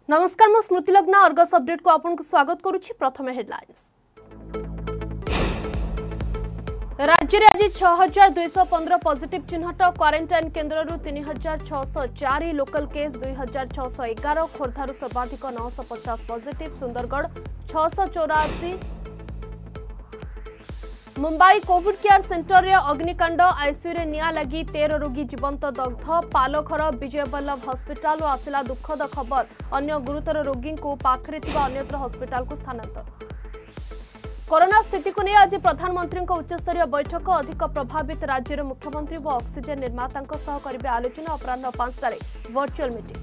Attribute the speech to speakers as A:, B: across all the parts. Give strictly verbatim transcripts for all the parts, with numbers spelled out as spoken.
A: नमस्कार मु स्मृति लग्ना अर्गस अपडेट को आपन को स्वागत करूछि। प्रथमे हेडलाइंस। राज्य में आज छह हजार दुई सौ पंद्रह पॉजिटिव चिन्हट क्वारंटाइन केन्द्र तीन हजार छःश चार लोकल केस दुई हजार छःश एगार खोर्धारू सर्वाधिक नौ सौ पचास पॉजिटिव सुंदरगढ़ छःश चौरासी मुंबई कोविड केयर सेंटर रे अग्निकांड आईसीयू रे निया लगी तेरह रोगी जीवंत दग्ध पालघर विजय वल्लभ हॉस्पिटल आसिला दुखद खबर अन्य गुरुतर रोगी को पाखरे थिबा अन्यत्र हॉस्पिटल को स्थानांतर। कोरोना स्थिति को नहीं आज प्रधानमंत्री उच्चस्तरीय बैठक अधिक प्रभावित राज्यर मुख्यमंत्री व ऑक्सीजन निर्माता करेंगे आलोचना अपराह पांचटा वर्चुअल मीटिंग।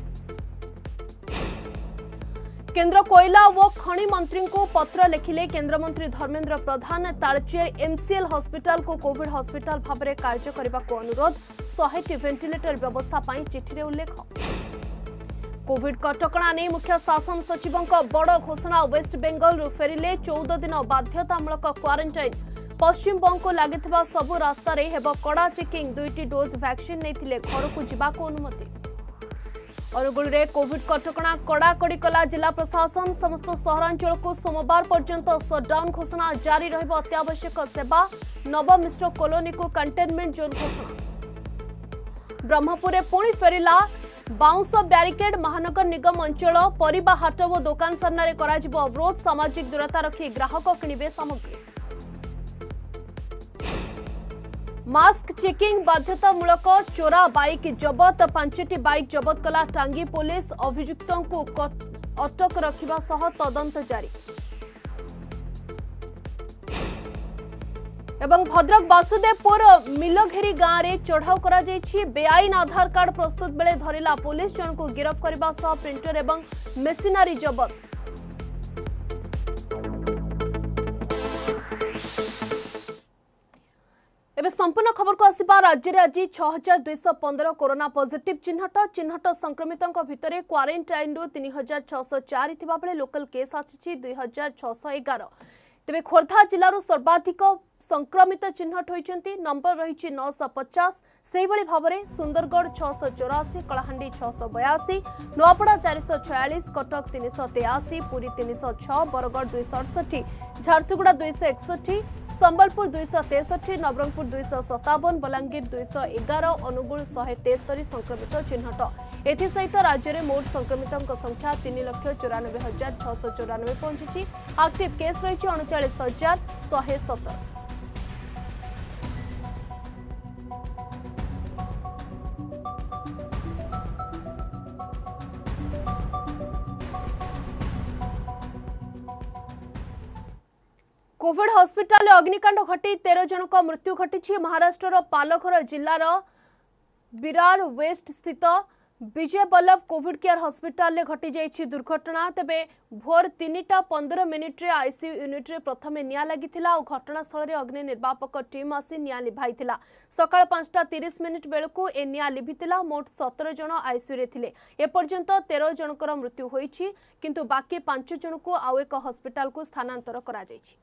A: केंद्र कोयला व खनि मंत्री को पत्र लिखिले केंद्र मंत्री धर्मेंद्र प्रधान तालचेर एमसीएल हॉस्पिटल को कोविड हॉस्पिटल भाव में कार्य करने को अनुरोध सौ टी वेंटिलेटर व्यवस्था पर चिठी उल्लेख। कोविड कटकणा नहीं मुख्य शासन सचिव बड़ घोषणा वेस्ट बेंगल फेरिले चौदह दिन बाध्यतामूलक क्वारंटाइन पश्चिम बंग को लगी सबु रास्तार कड़ा चेकिंग दुईटी डोज वैक्सीन नहीं घर को जावाक अनुमति। अनुगुल रे कोविड कटकणा कड़ाकड़ी कला जिला प्रशासन समस्त सहरांचल को सोमवार पर्यंत सटडाउन घोषणा जारी रहिब अत्यावश्यक सेवा नव मिश्र कॉलोनी को कंटेनमेंट जोन घोषणा। ब्रह्मपुर पुणी फेरिला बाउंस ब्यारिकेड महानगर निगम अंचल परिबा हाट व दुकान सामने कराजिबो अवरोध सामाजिक दूरता रखी ग्राहक किणिबे सामग्री। मास्क चेकिंग बाध्यतामूलक चोरा बाइक जबत पांचटी बाइक जबत कला टांगी पुलिस अभियुक्तों को अटक रखिबा सह तदंत जारी। एवं भद्रक वासुदेवपुर मिलघेरी गांव में चढ़ाऊ करा जायछि बेआईन आधार कार्ड प्रस्तुत बेले धरिला पुलिस जन को गिरफ्त करबा सह प्रिंटर एवं मेसिनरी जबत। एबे संपूर्ण खबर को आसिबा राज्य में आज छह हजार दुई सौ पंद्रह कोरोना पॉजिटिव चिन्हट चिन्हट संक्रमितों भितर क्वारंटाइन तीन हजार छःश चार थिबा बेले लोकल केस आछि दुई हजार छःश एगार। तेबे खोर्धा जिलार सर्वाधिक संक्रमित चिन्हट होइचंती नंबर रही नौ सौ पचास से भाव में सुंदरगढ़ छःश चौरासी कलाहांडी छःश बयासी नुआपड़ा चार सौ छयालीस कटक तीन सौ तेयासी पुरी तीन सौ छह बरगढ़ दुई सौ अड़सठी झारसुगुड़ा दुई सौ एकसठी संबलपुर दुई सौ तेसठी नवरंगपुर दुई सौ सतावन बलांगीर दुई सौ एगार अनुगुल शहे तेस्तरी संक्रमित चिन्हट एसहित राज्य में मोट संक्रमितों संख्या तीन लक्ष चौरानबे हजार छःश चौरानबे पहुंची एक्टिव केस रही अणचाश हजार शहे सतर। कोविड हॉस्पिटल अग्निकांड घटी तेरह जनक मृत्यु घटी महाराष्ट्र पालघर जिलार विरार वेस्ट स्थित Vijay Vallabh covid care hospital घटी जाइछि दुर्घटना। तेबे भोर तीनटा पंद्रह मिनिट रे आईसीयू यूनिट रे प्रथमे निया लागिथिला और घटनास्थल रे अग्नि निर्वापक टीम आसी निया लिभाइथिला। सकाळ पांचटा तीस मिनिट बेलकु ए निया लिभिथिला। मोट सतर जन आईसीयू रे थिले। ए पर्यंत तेरह जनकर मृत्यु होइछि किंतु बाकी पांच जन को आउ एक हॉस्पिटल को स्थानांतर करा जाइछि।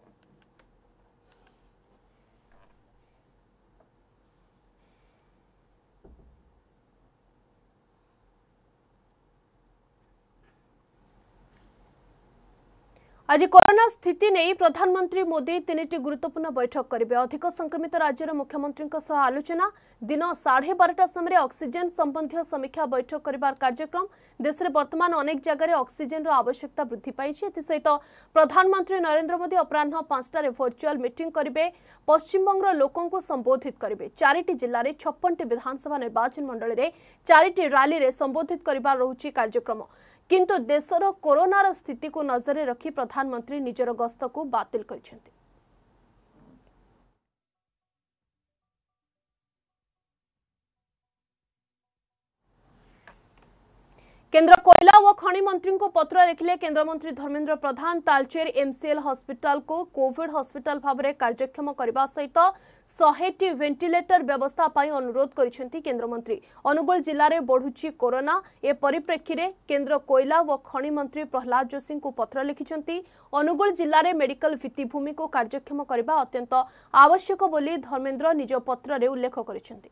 A: आज कोरोना स्थिति नहीं प्रधानमंत्री मोदी तीन गुरुत्वपूर्ण बैठक करेंगे। अधिक संक्रमित राज्यर मुख्यमंत्री आलोचना दिन साढ़े बारटा समय ऑक्सीजन संबंधी समीक्षा बैठक करिबार कार्यक्रम। देश में वर्तमान अनेक जगह ऑक्सीजन आवश्यकता वृद्धि पाई सहित प्रधानमंत्री नरेंद्र मोदी अपराह पांचटार वर्चुअल मीटिंग करेंगे। पश्चिमबंग लोकों को संबोधित करेंगे। चारिटी जिले में छप्पन विधानसभा निर्वाचन मंडल में चारिटी रैली में संबोधित करिबार रहुछि कार्यक्रम। किंतु देशर कोरोनार स्थिति को नजर रखी प्रधानमंत्री निजर गस्त को बातिल करिसेंति। केंद्र कोयला व खनि मंत्री को पत्र लिखिले केंद्र मंत्री धर्मेंद्र प्रधान तालचेर एमसीएल हॉस्पिटल को कोविड हॉस्पिटल भाव में कार्यक्षम करने सहित सौ टी वेंटिलेटर व्यवस्था पाई अनुरोध करिसेंति केंद्र मंत्री। अनुगुल जिले में बढ़ुची कोरोना ए परिप्रेक्षी रे केंद्र कोयला व खनि मंत्री प्रहलाद जोशी को पत्र लिखिसेंति। अनुगुल जिले में मेडिकल भित्तिभूमि को कार्यक्षम करने अत्यंत आवश्यक बोली धर्मेंद्र निज पत्र रे उल्लेख करिसेंति।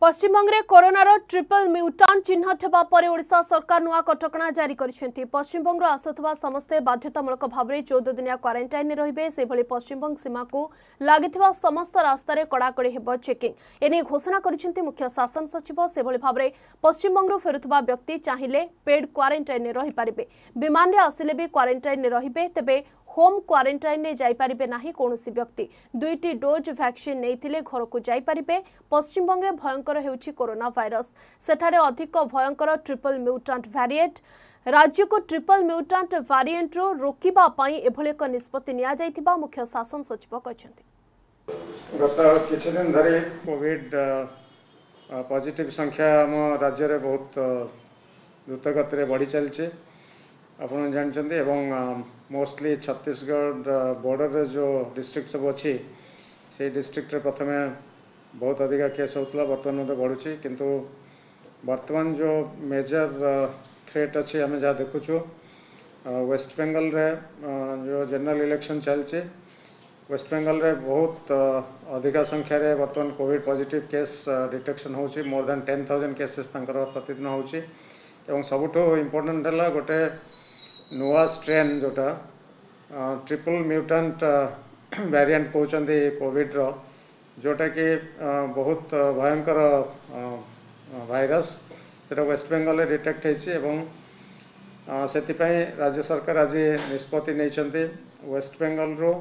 A: पश्चिमबंग में कोरोनार ट्रिपल म्यूटांट चिन्हट होगा पर ओडिशा सरकार नुआ कटकणा जारी करिसेंती। पश्चिमबंग आसुवा समस्ते बाध्यतामूलक भाव में चौदह दिनिया क्वारंटाइन रहिबे। सेभली पश्चिमबंग सीमा को लागिथिबा समस्त रास्तार कड़ाकड़ी हेब चेकिंग एने घोषणा करिसेंती मुख्य शासन सचिव। सेभली भाव में पश्चिमबंग फेरुथबा व्यक्ति चाहिए पेड क्वारंटाइन रहि पारिबे। विमान रे आसिले भी क्वारंटाइन रहिबे। तेबे होम क्वारंटाइन ने जाई पारिबे नाही कोनोसी व्यक्ति। दुईटी डोज वैक्सीन नेइथिले घर को जाई पारिबे। पश्चिमबंग में भयंकर हेउछि कोरोना वायरस। सेठारे अधिक भयंकर ट्रिपल म्यूटांट वेरिएंट। राज्य को ट्रिपल म्यूटांट वेरिएंट रो रोकिबा पई एभले एक निष्पत्ति निया जाइथिबा मुख्य शासन सचिव कहछन्ति।
B: गत किछ दिन धरि कोविड पॉजिटिव संख्या हम राज्य रे बहुत द्रुत गति रे बढ़ी चलछि। आपण जानछन्ति एवं मोस्टली छत्तीसगढ़ बॉर्डर रे जो डिस्ट्रिक्ट सब अच्छी से डिस्ट्रिक्ट रे प्रथमे बहुत अधिक केस होता बर्तमान तो बढ़ुची किंतु वर्तमान जो मेजर थ्रेट अच्छी आम जहाँ देखुचु वेस्ट बेंगल रे जो जनरल इलेक्शन चलती वेस्ट बेंगल रे बहुत अधिक संख्या रे वर्तमान कोविड पॉजिटिव केस डिटेक्शन होची। More than ten thousand cases तंकर प्रतिदिन होची एवं सबुठो इम्पोर्टेंट है गोटे नुआ स्ट्रेन जोटा ट्रिपल म्यूटांट वेरिएंट कहते कोविड रो जोटा कि बहुत भयंकर वायरस सेटा वेस्ट बेंगल रे डिटेक्ट होती से राज्य सरकार आज निष्पत्ति नहीं वेस्ट बेंगल रो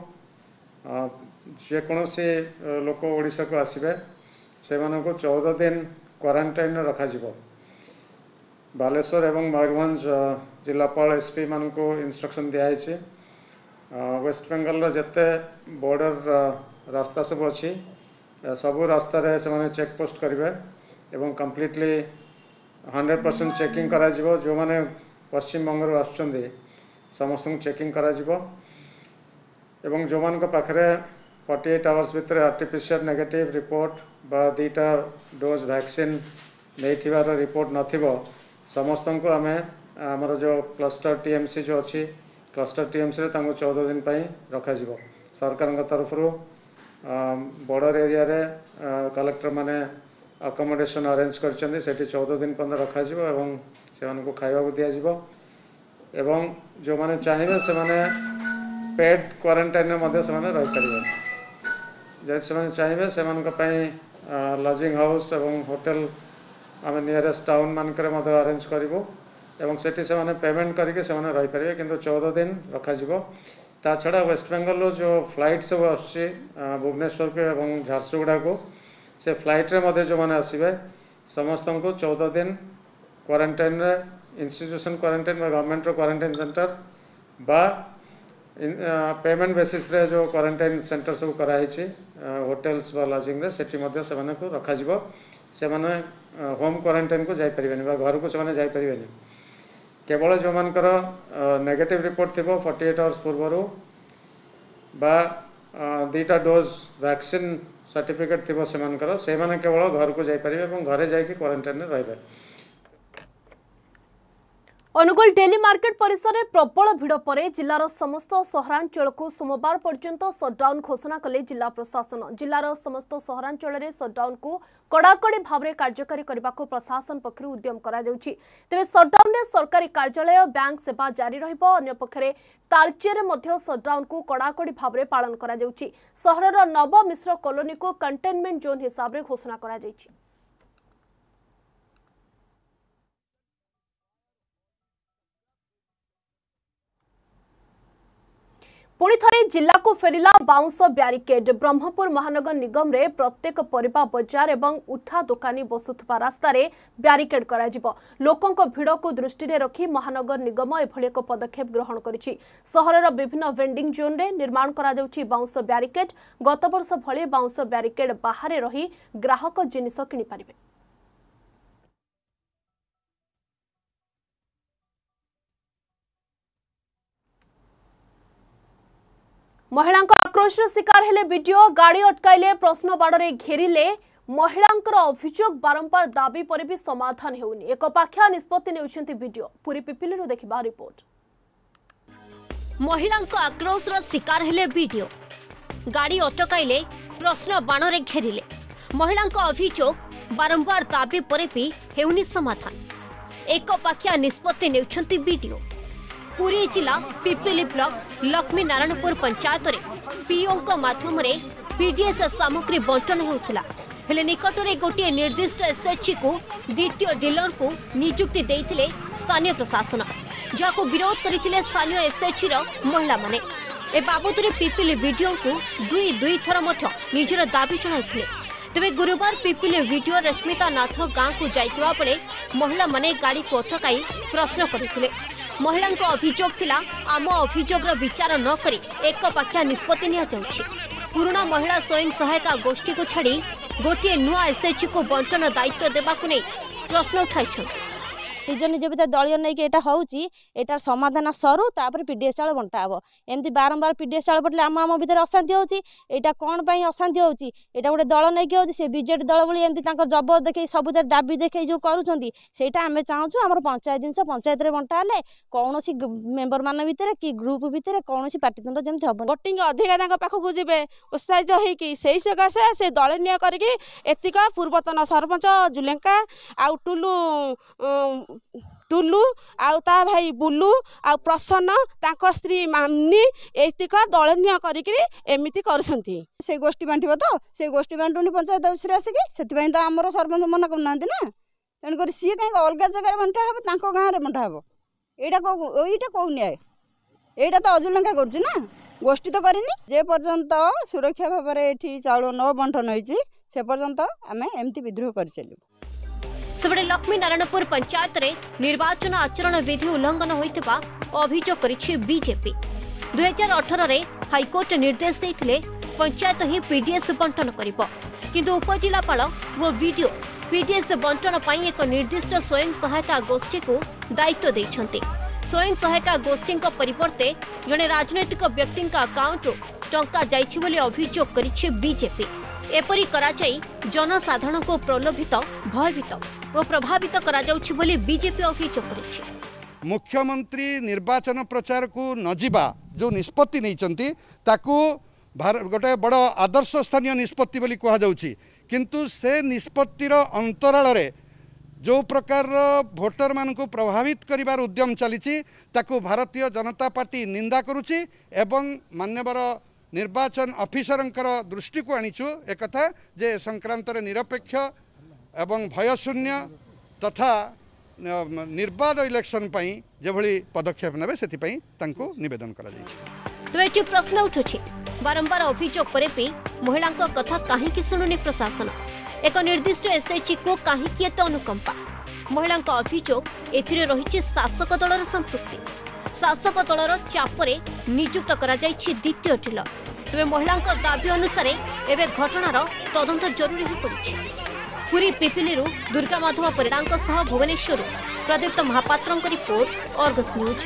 B: जेकोसी लोक ओडिशा को आसबे से चौदह दिन क्वारंटाइन रखा जिवो। बालेश्वर एवं मयूरभंज जिलापाल एसपी मान को इंस्ट्रक्शन दिखाई वेस्ट बेंगल जिते बॉर्डर रास्ता सब अच्छी सबू रास्ता रे से चेक पोस्ट करेंगे एवं कम्प्लीटली हंड्रेड परसेंट चेकिंग करा जिवो। जो माने पश्चिम बंग आसुचंदी समस्त चेकिंग करा जिवो एवं जो मान पाखरे फोर्टी एट आवर्स भितर आरटीपीसीआर नेगेटिव रिपोर्ट बा दीटा डोज वैक्सीन नहीं रिपोर्ट नथिबो समस्त को आम आमर जो क्लस्टर टीएमसी जो अच्छी क्लस्टर टीएमसी रे चौदह दिन पर रखा जिवो। सरकार तरफ बॉर्डर एरिया रे कलेक्टर माने अकोमोडेशन अरेंज करछन्ती सेठी चौदह दिन पर रखा जिवो एवं से को खाइबा को दिया जिवो एवं जो माने चाहिए से माने पेड क्वारंटाइन में मध्य से माने रहि परिबे। जे से माने चाहिए से मान को पई लॉजिंग हाउस एवं होटल आम नियरेस्ट टाउन मानक अरेंज करूँ एवं सेठी से माने पेमेंट करके से माने रहि परिबे किंतु चौदह दिन रखा जिवो। ता छड़ा वेस्ट बेंगल जो फ्लाइट सब आसुची भुवनेश्वर को एवं झारसुगुड़ा को से फ्लाइट रे मध्य जो माने आसीबे समस्त को चौदह दिन क्वारंटाइन रे इंस्टीट्यूशन क्वारंटाइन गवर्नमेंट रो क्वारंटाइन सेंटर बा पेमेंट बेसिस रे जो क्वारंटाइन सेंटर सब कराई होटेल्स बा लॉजिंग रे सेठी मध्य से माने को रखा जिवो। से माने होम क्वारंटाइन को जाई परिबेनी बा घर को से माने जाई परिबेनी केवल जो मानकर नेगेटिव रिपोर्ट थी फोर्टी एट आवर्स पूर्वर बा दीटा डोज वैक्सीन सर्टिफिकेट थी से मानकर से माने केवल घर को जाई परिबे एवं घरे जाई क्वारंटाइन रे रहिबे।
A: अनुगुल डेली मार्केट परिसर में प्रबल भिड़ पर जिलार समस्त सहरांचल को सोमवार पर्यंत सटडाउन घोषणा कले जिला प्रशासन। जिलार समस्त सहरांचल में सटडाउन को कड़ाकड़ी भाव में कार्यकारी करने को प्रशासन पक्षर उद्यम करा जाउछि। तेबे सटडाउन में सरकारी कार्यालय बैंक सेवा जारी रहिबो। अन्य पक्षरे तालचेरे मध्य सटडाउन को कड़ाकड़ी भाव में पालन करा जाउछि। सहरर नव मिश्र कॉलोनी को कंटेनमेंट जोन हिसाब से घोषणा करा जाइछि। पुणी थे जिला को फेरिला बाउंस ब्यारिकेड। ब्रह्मपुर महानगर निगम रे प्रत्येक परिबा बजार एवं उठा दोकानी बसुथबा रास्ता रे ब्यारिकेड करा जिवो। लोकों को भीड़ को दृष्टि रे रखी महानगर निगम एभली एक पदक्षेप ग्रहण करिछि। सहरर विभिन्न वेंडिंग जोन रे निर्माण करा जाउछि बाउंस ब्यारिकेड। गत वर्ष भली बाउंस ब्यारिकेड बाहर रही ग्राहक जिनिस किनि पारिबे। महिला आक्रोश शिकार हेले वीडियो गाड़ी अटकाइले प्रश्न बाड़े घेरिले महिलांकर अभियोग बारंबार दाबी पर भी समाधान हेउनी। एक पाख्या निष्पत्ति नेउछंती वीडियो पूरी पिपिलरु देखिबा रिपोर्ट।
C: महिलांक आक्रोशर शिकार हेले वीडियो गाड़ी अटकाइले प्रश्न बाणरे घेरिले महिलांक अभियोग बारंबार दाबी पर भी हेउनी समाधान। एक पाखिया निष्पत्ति नेउछंती वीडियो। पुरी जिला पिपिली ब्लॉक लक्ष्मी नारायणपुर पंचायत रे पीओ माध्यम रे पीडीएस सामग्री बंटन हेउथिला। हेले निकटरे गोटे निर्दिष्ट एसएचजी को द्वितीय डीलर को नियुक्ति देइथिले स्थानीय प्रशासन, जाको विरोध करथिले स्थानीय एसएचजी रो महिला माने। ए बाबतरे पिपिली वीडियो को दुई दुई थर मध्य निजर दाबी जणाइथिले। तेबे गुरुवार पिपिली वीडियो रश्मिता नाथ गाँ को जाइतिबा बेले महिला माने गाड़ी को अटकाई प्रश्न करथिले। महिलांको अभियोग थिला आम अभियोगर विचार न करी एक पाखिया निष्पत्ति निया जाउछि। पुराना महिला स्वयं सहायता गोष्ठी को छाड़ी गोटे नुआ एसएचजी को बंटन दायित्व देबाकु नै प्रश्न उठाइछथि।
D: निज निज भीतर दलिय नहीं कि हूँ एटार समाधान सरू तापर पीडीएस चाउल बंटा हम एमती बारंबार पीडीएस चाउल बटले आम आम भीतर अशांति होटा कौन पर अशांति होता गोटे दल नहीं कि सी बीजेडी दल भाई एमती जबर देखे सब दाबी देखे जो करुँचा आम चाहूँ आम पंचायत जिन पंचायत बंटा कौन मेम्बर मान भर कि ग्रुप भितर कौन पार्टीतुंड जमी हम
E: भोटिंग अधिका पाखक जी उत्साहित होती से सकाशे से दलनीय करतिक पूर्वतन सरपंच जुलेंका आउ टुलू टुलू आउ ता भाई बुलू आ प्रसन्न ताको स्त्री मामनी एतिक दलनीय करिकरी एमिति करसंती से गोष्ठी बांटिबो तो से गोष्ठी बांटुनी पंचायत ऑफिस रे आसिकी सेति तो हमर सरपंच मन करनांती ना तेन कर सी कहीं अलग जगह बंटा हम तांको गाँव में बंटा हम एटा को एटा को न्याय एटा तो अजुलंका करछि ना गोष्ठी तो करिनी जे पर्यंत सुरक्षा भाव में एठी चाउल न बंटन होइछि से पर्यंत आमे एमती विद्रोह कर चलू।
C: सेबडे लक्ष्मी नारायणपुर पंचायत रे निर्वाचन आचरण विधि उल्लंघन होइतबा अभियोग करिछि बीजेपी। दुई हजार अठारह रे हाईकोर्ट निर्देश देइथिले पंचायत ही पीडीएस बंटन करिबो, किंतु उपजिलापाल वो वीडियो पीडीएस बंटन पई एक निर्दिष्ट स्वयं सहायता गोष्ठी को दायित्व दैछन्ते। स्वयं सहायता गोष्ठी परिवर्ते जने राजनैतिक व्यक्ति अकाउंट टंका जाइछि बोली अभियोग करिछि बीजेपी। एपरी कराई जनसाधारण को प्रलोभित भयभीत और प्रभावित करा जाउछि बोली बीजेपी अभियोग करिछि।
F: मुख्यमंत्री निर्वाचन प्रचार को नजिबा जो निष्पत्ति नैचंती ताकू गोटे बड़ आदर्श स्थानीय निष्पत्ति बोली कहा जाउछि, किंतु से निष्पत्तिर अंतराल रे जो प्रकार भोटर मान को प्रभावित करिवार उद्यम चलीछि ताकू भारतीय जनता पार्टी निंदा करुछि एवं मान्यवर निर्वाचन ऑफिसरंकर दृष्टि को आनीचु एक कथा जे संक्रांत निरपेक्ष एवं भयशून्य तथा निर्बाध इलेक्शन पई जेभली पदक्षेप नेबे सेति पई तांको निवेदन करा जायछि।
C: तो एटी प्रश्न उठुछि बारंबार अभियोग परे भी महिलांक कथा काहेकि सुनुनी प्रशासन। एक निर्दिष्ट एसएचजी को काहेकि एते अनुकंपा। महिलांक अभियोग एथिरे रहिछि शासक दलर संपृक्ति। शासक दलर चापरे नियुक्त करा जायछि द्वितीय डीलर। तबे महिलांक दाबी अनुसार एबे घटनार तदंत जरूरी हो पड़िछि। पुरी पिपिली दुर्गा माधव परिडांक सह भुवनेश्वर प्रदीप्त महापात्रंक रिपोर्ट अर्गस न्यूज।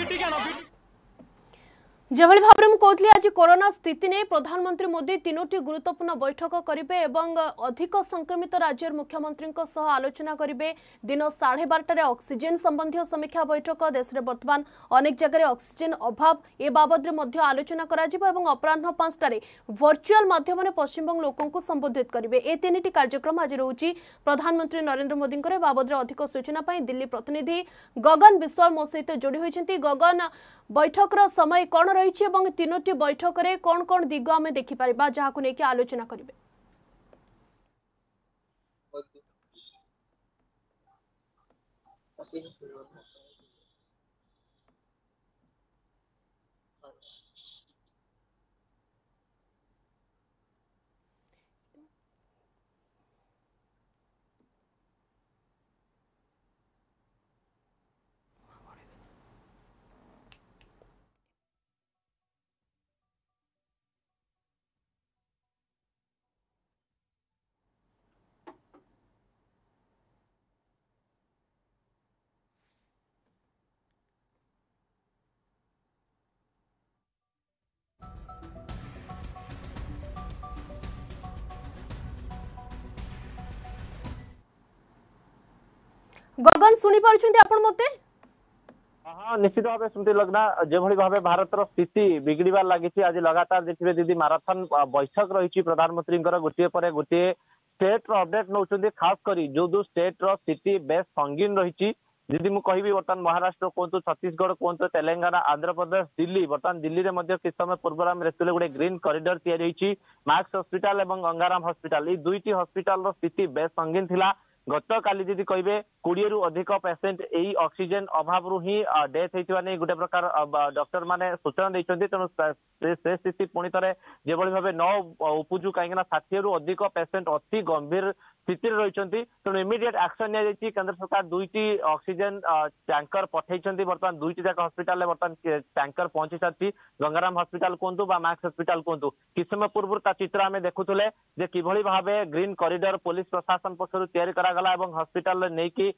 A: जेभली भाव में कहली आज कोरोना स्थिति ने प्रधानमंत्री मोदी तीनोटी गुरुत्वपूर्ण बैठक करेंगे एवं अधिक संक्रमित राज्य मुख्यमंत्री सह आलोचना करेंगे। दिन साढ़े बारटार ऑक्सीजन संबंधी समीक्षा बैठक देश में बर्तमान अनेक जगह ऑक्सीजन अभाव ए बाबद में आलोचना करा अपराह पांचटार वर्चुआल माध्यम पश्चिमबंग लोकों संबोधित करेंगे। ए तीन कार्यक्रम आज रोचे प्रधानमंत्री नरेंद्र मोदी बाबद अधिक सूचना दिल्ली प्रतिनिधि गगन विश्वाल मो सहित जोड़ी होती। गगन बैठकर समय कौन रही एवं तीनोटी बैठक रे कौन कौन दिग आम देखिपर जहाँ को लेकिन आलोचना करेंगे? गगन शुणी पार्छन्ती आपण मते?
G: हाँ निश्चित भाव सुनते लगना जो भाव भारत स्थिति बिगड़बार लगी आज लगातार देखिए दीदी माराथन बैठक रही प्रधानमंत्री गोटे पर गोटे स्टेट अपडेट नौ खास करी जो जो स्टेट रो सिटी बेस संगीन रही जदि मुझे कहबी बर्तमान महाराष्ट्र कहतु छत्तीसगढ़ कहतु तेलंगाना आंध्र प्रदेश दिल्ली बर्तमान दिल्ली में किस समय पूर्व आम देखते गोटे ग्रीन कॉरिडोर तैयारी मैक्स हॉस्पिटल और गंगाराम हॉस्पिटल ये दुईटी हॉस्पिटल स्थिति बेस संगीन थिला गत काली जदि कहे कोड़े रु अधिक पेसेंट यही ऑक्सीजन अभाव ही डेथ होता नहीं गोटे प्रकार डॉक्टर माने सूचना देते तेणु से स्थिति पुणी थे जो भाव न उपजु कहीं षाठी रु अधिक पेसेंट अति गंभीर स्थिति रही तेणु इमिडिएट एक्शन नि केंद्र सरकार दुईटी ऑक्सीजन टैंकर पठे बर्तमान दुईटी जाक हॉस्पिटल बर्तमान टैंकर पहुंची सारी गंगाराम हॉस्पिटल कहतु मैक्स हॉस्पिटल कहतु किस समय पूर्व चित्र आम देखुले कि भाव ग्रीन कॉरिडोर पुलिस प्रशासन पक्षर तैयारी करागला और हॉस्पिटल नहीं कि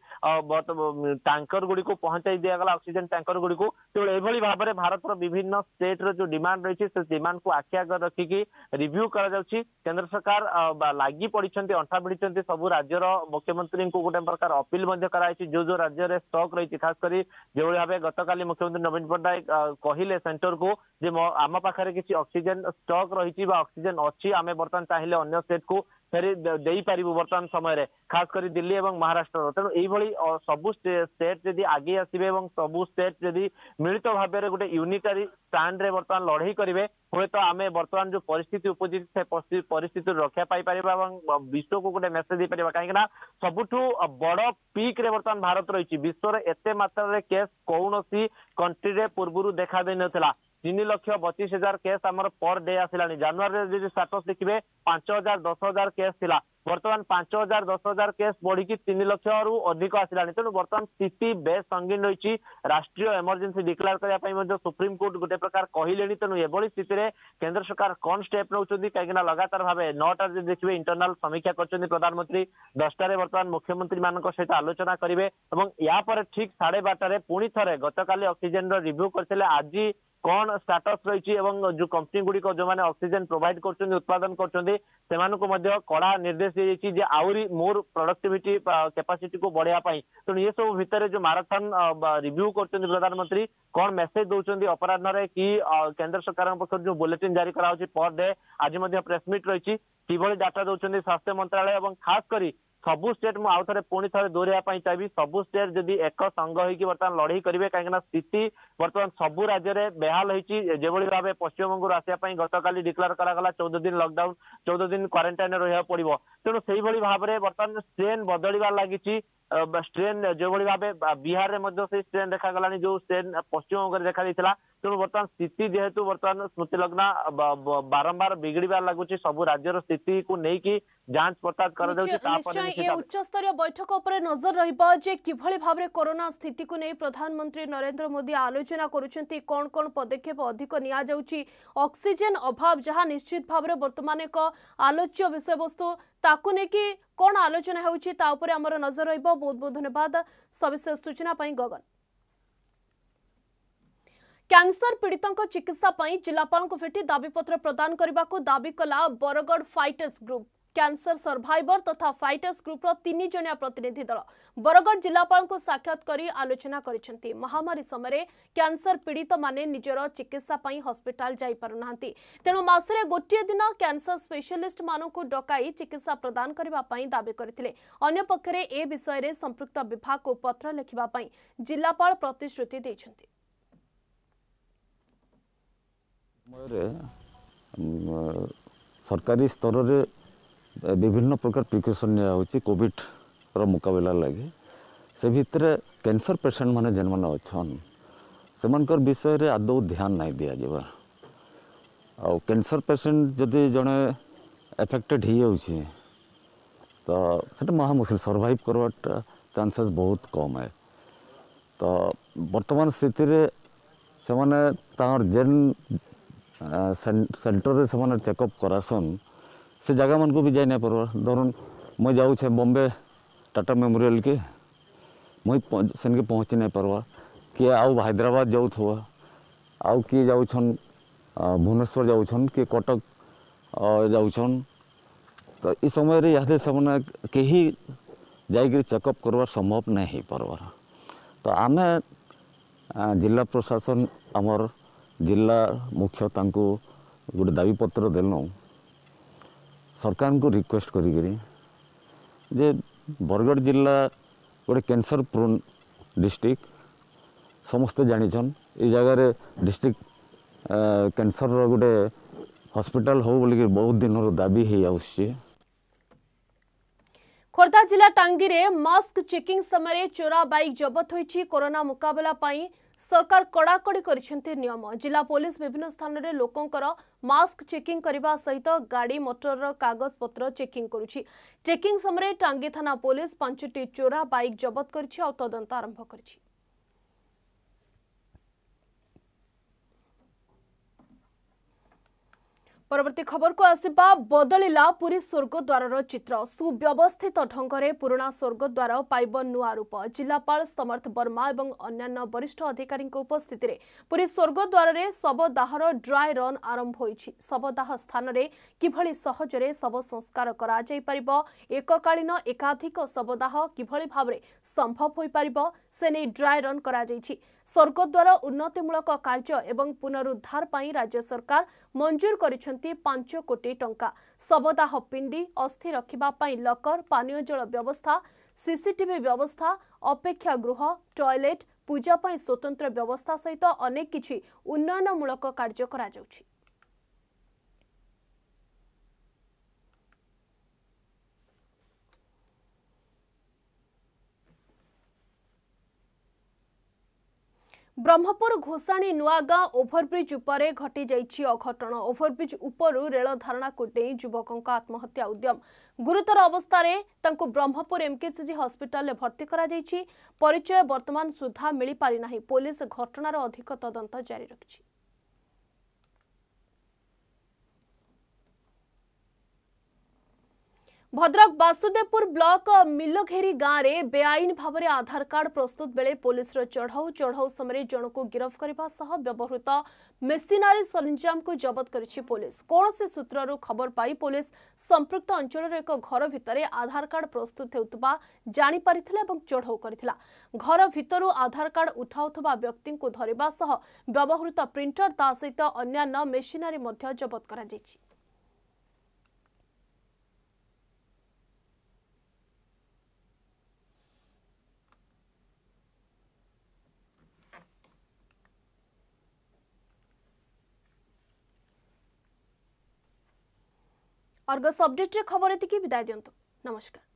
G: टैंकर गुड़ी को पहुंचाई दिगला ऑक्सीजन टैंकर गुड़ी को तेणु यह भाव में भारत विभिन्न स्टेट रो जो डिमांड रही है डिमांड को आखि आगे रखिकी रिव्यू करा केंद्र सरकार लगी पड़ी अंठा भिड़ी सब राज्यर मुख्यमंत्री को गोटे प्रकार अपील कराई जो जो राज्य में स्टॉक रही खास करी जो भाव गत काली मुख्यमंत्री नवीन पट्टनायक कहले सेंटर को जे आम पाखे किसी ऑक्सीजन स्टॉक रही ऑक्सीजन अच्छी आम बर्तमान चाहिए अन्य स्टेट को फेरी दे पारू बर्तमान समय खास कर दिल्ली और महाराष्ट्र तेणु यही सबू स्टेट जदि आगे आसवे सबू स्टेट जदि मिलित भाव में गोटे यूनिटारी स्टैंड रे बर्तमान लड़ाई करेंगे हे तो आम बर्तमान जो परिस्थिति उपजी से परिस्थिति रक्षा पाई विश्व को गोटे मेसेज देपर कहीं सबुठ बड़ पीक रे बर्तमान भारत रही विश्व में एत मात्रा केस कौन कंट्री पूर्व देखा दे नाला तीन लक्ष बतीस हजार केस आमर पर डे आसला जानुआरी स्टाटस देखिए पांच हजार दस हजार केस थिला बर्तमान पांच हजार दस हजार केस बढ़ी तीन लक्ष रु अधिक आसला तेणु बर्तमान स्थिति बेस संगीन रही राष्ट्रीय इमरजेंसी डिक्लेयर करने सुप्रीम कोर्ट गोटे प्रकार कहले तेणु एभली स्थिति में केंद्र सरकार कौन स्टेप नौ कहीं लगातार भाव नौटा देखिए इंटरनाल समीक्षा कर प्रधानमंत्री दसटार बर्तमान मुख्यमंत्री मान सहित आलोचना करेंगे और या ठीक साढ़े बारटार पुणी थे गत काली ऑक्सीजन रिव्यू करते आज कौन स्टाटस रही जो कंपनी गुड़िक जो मैंने ऑक्सीजन प्रोवाइड कर उत्पादन कर कड़ा निर्देश दी जाए आउरी मोर प्रोडक्टिविटी कैपेसिटी को बढ़ाई तेणु ये सब भितर जो माराथन रिव्यू कर प्रधानमंत्री कौन मेसेज दौरान अपराह कि केंद्र सरकार पक्ष जो बुलेटिन जारी करा पर डे आज प्रेस मीट रही कि डाटा दौरान स्वास्थ्य मंत्रालय और खास करी सबू स्टेट मुझे आउ थे पुणी थे दोहराई चाहिए सबू स्टेट जदि एक संघ होकर बर्तमान लड़ाई करेंगे कहीं स्थिति बर्तमान सबू राज्य में बेहाल होती जो भाव पश्चिमबंग आसापी गत काली डिक्लेयर करागला चौदह दिन लॉकडाउन चौदह दिन क्वारंटाइन रहा पड़ो तेणु से भाव में बर्तमान स्ट्रेन बदलवार लगी स्ट्रेन जो भाव बिहार में से स्ट्रेन देखा जो स्ट्रेन पश्चिमबंग देखा देता तेणु बर्तमान स्थिति जेहेतु बर्तमान स्मृति लग्ना बारंबार बिगड़बार लगुच सब राज्यर स्थिति को लेकिन जांच पड़ताल कर
A: उच्च स्तरीय बैठक पर नजर रहिबा जे किभली भाबरे कोरोना स्थिति को नहीं प्रधानमंत्री नरेंद्र मोदी आलोचना करुछंती कौन कौन पदक्षेप अधिक निया जाउची ऑक्सीजन अभाव जहां निश्चित भाबरे वर्तमान एक आलोच्य विषय वस्तु ताकू ने कि कौन आलोचना होउची ता ऊपर हमर नजर रहिबा बहुत बहुत धन्यवाद सविशेष सूचना पई गगन कैंसर पीड़ितों चिकित्सा पई जिलापाल को भेटी दाबीपत्र प्रदान करने को दाबी कला Bargarh fighters group cancer survivor तथा फाइटर्स ग्रुप रो तीन जणिया प्रतिनिधि दल बरगढ़ जिलापाल को साक्षात करी आलोचना करिसेंती महामारी समय कैंसर पीड़ित माने निजर चिकित्सा पई हॉस्पिटल जाई पारुनांती तेणु मासरे गोटे दिन कैंसर स्पेशलिस्ट मानू को डकाई चिकित्सा प्रदान करबा पई दाबी करथिले अन्य पक्षरे ए विषय रे संपृक्त विभाग को पत्र लिखिबा पई जिलापाल प्रतिश्रुति दैछंती
H: सरकारी स्तर रे विभिन्न प्रकार प्रिकॉशन निया कोविड रो मुकाबला लगे से भितर कैंसर पेशेंट माने जेन माने अछन सेमानकर विषय रे आदौ ध्यान नहीं दिया जाबा आ कैंसर पेशेंट जदि जने एफेक्टेड ही होछि तो सेटा महा मुश्किल सर्वाइव करवाटा चांसेस बहुत कम है तो वर्तमान स्थिति रे से माने तार जेन सेंटर रे से चेकअप करासन से जगह मन को भी जाए नहीं पार्बार धरुन मुझे जाऊे बॉम्बे टाटा मेमोरियल के मुई सेन के पहुँची नहीं पार्बार किए आउ हैदराबाद जाऊ थवा आउ किए जाऊन भुवनेश्वर जाऊन किए कटक जाऊन तो इस समय रे यहाँ से कहीं जाकर चेकअप करवार संभव नहीं हो पार्बार तो आम जिला प्रशासन आमर जिला मुख्य तांको गोटे दाबी पत्र देलु सरकार को रिक्वेस्ट करी जे बरगढ़ जिला गोटे कैंसर प्रोन डिस्ट्रिक्ट समस्ते जानिछन ए जगार डिस्ट्रिक्ट कैंसर गोटे हॉस्पिटल हो बोलिक बहुत दिन दाबी है आउछि।
A: खोर्धा जिला टांगी रे मास्क चेकिंग समय चोरा बाइक जबत होईछि। कोरोना मुकाबला पाई सरकार कड़ाकड़ी करिसेंते नियम। जिला पुलिस विभिन्न स्थान में लोकंकर मास्क चेकिंग करने सहित गाड़ी मोटर कागज पत्र चेकिंग करुछि। चेकिंग समय टांगी थाना पुलिस पांचटी चोरा बाइक जबत करिछि और तदंत आरंभ करिछि। परवर्ती खबर को आसिबा बदलिला पुरी स्वर्गद्वार चित्र। सुव्यवस्थित ढंग से पुराना स्वर्गद्वार पाइब नुआ रूप। जिलापाल समर्थ वर्मा और अन्य वरिष्ठ अधिकारी उपस्थित में पुरी स्वर्गद्वार में शवदाहर ड्राई रन आरंभ होइछि। शवदाह स्थान में किभली सहजरे शव संस्कार करा जाई परिबो, एककालीन एकाधिक शवदाह किभली भाबरे संभव होई परिबो से नै ड्राई रन करा जाइछि। स्वर्गद्वार उन्नतिमूलक कार्य एवं पुनरुद्धार पाई राज्य सरकार मंजूर करिसेंती पांच कोटी टंका। शवदाह पिंडी अस्थि रखिबा पाई लकर, पानीय जल व्यवस्था, सीसीटीवी व्यवस्था, अपेक्षा गृह, टॉयलेट, पूजा पाई स्वतंत्र व्यवस्था सहित अनेक किछि उन्नयनमूलक कार्य करा जाउछि। ब्रह्मपुर घोषाणी नुआगां ओभरब्रिज उपरे घटी जाइछि अघटन। ओभरब्रिज उपरु रेल धारणा को डेई युवकों आत्महत्या उद्यम। गुरुतर अवस्था रे तांको ब्रह्मपुर एमकेसीजी हॉस्पिटल में भर्ती करा जाइछि। परिचय वर्तमान सुधा मिली पारि नाही। पुलिस घटनार अधिक तदंत जारी रखिछि। भद्रक बासुदेवपुर ब्लॉक मिलघेरी गाँव में बेआईन भाव में आधार कार्ड प्रस्तुत बेले पुलिस चढ़ाऊ चढ़ाऊ समय जन को गिरफ्त करने व्यवहृत मेसिनारी सरंजाम को जबत करिछि पुलिस। कौन से सूत्रु खबर पाई पुलिस संपृक्त अंचल एक घर भितर आधार कार्ड प्रस्तुत होता जानी पारिथिला एवं चढ़ाऊ करथिला। घर भितर आधार कार्ड उठाउथबा व्यक्ति को धरिबा सह व्यवहृत प्रिंटर ता सहित अन्यान्य मेसिनारी मध्य जबत करा जाइछि। अर्गस अपडेट रे खबर एतिकी विदाय दियंतु। नमस्कार।